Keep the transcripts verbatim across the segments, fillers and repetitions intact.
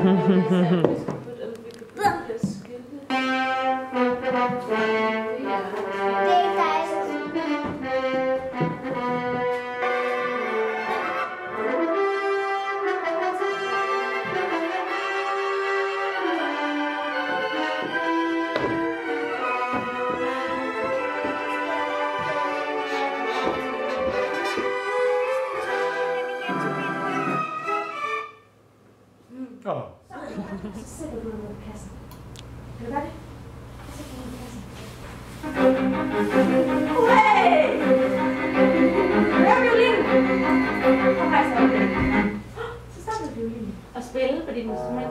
Oh. Så sætter du dig ned i kassen. Kan du gøre det? Så sætter du dig ned i kassen. Hey! Hør violinen! Kom her så. Så starter du violinen. Og spille på dit instrument.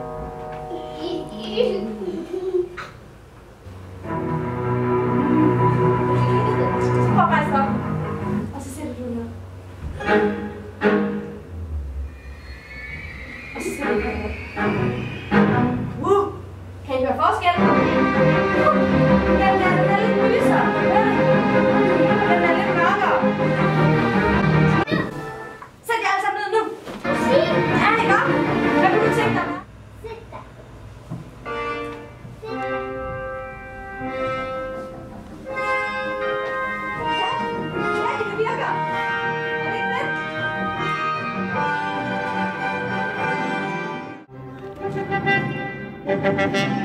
Så prøv at rejse op. Og så sætter du dig ned. Og så sætter du dig ned. Uh, kan I høre forskel? Uh, den er, den er lidt lysere. Den er lidt mørkere. Sæt jer alle sammen ned nu. Ja, ikke op? Hvad kunne du tænke dig? Sæt dig. Ja, det kan virke. Er det ikke fedt?